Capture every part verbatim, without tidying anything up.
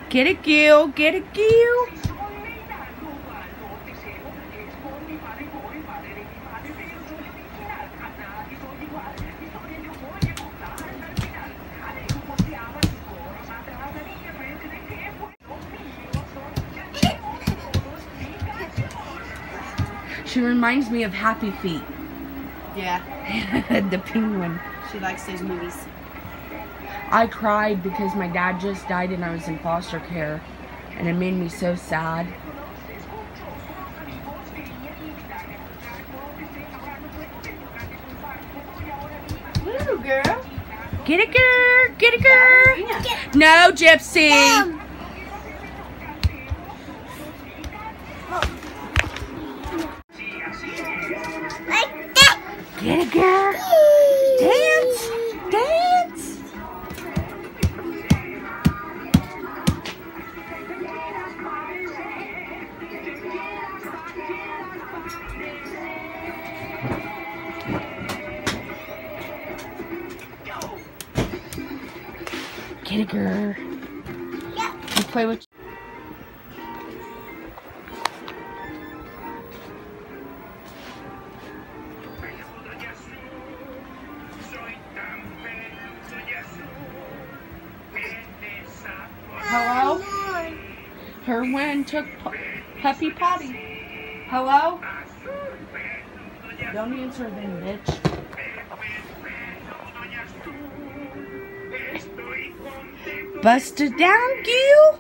Get it, Gil. Get it, Gil. She reminds me of Happy Feet. Yeah. The penguin. She likes those movies. I cried because my dad just died and I was in foster care. And it made me so sad. Woo, girl. Get it, girl. Get it, girl. No, Gypsy. Um. Like that. Get it, girl. Dance. Dance. Get it, girl. You play with. Hello? Her when took pu puppy potty. Hello? Don't answer then, bitch. Busted down, Gil.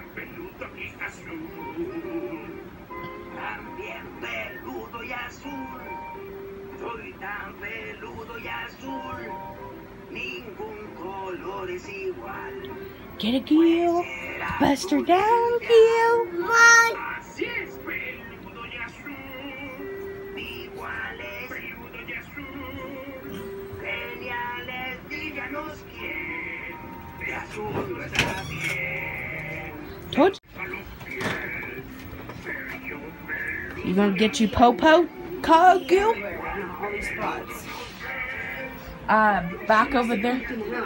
Get it, Gil. Bust her down, Gil. Mom. Told you. You gonna get you Popo, Call Gil? Uh, back over there.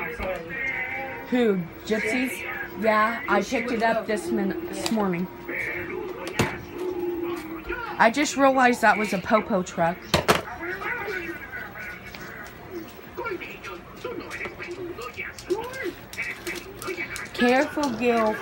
Who? Gypsies? Yeah, I picked it up this minute, this morning. I just realized that was a Popo truck. Careful, Gil.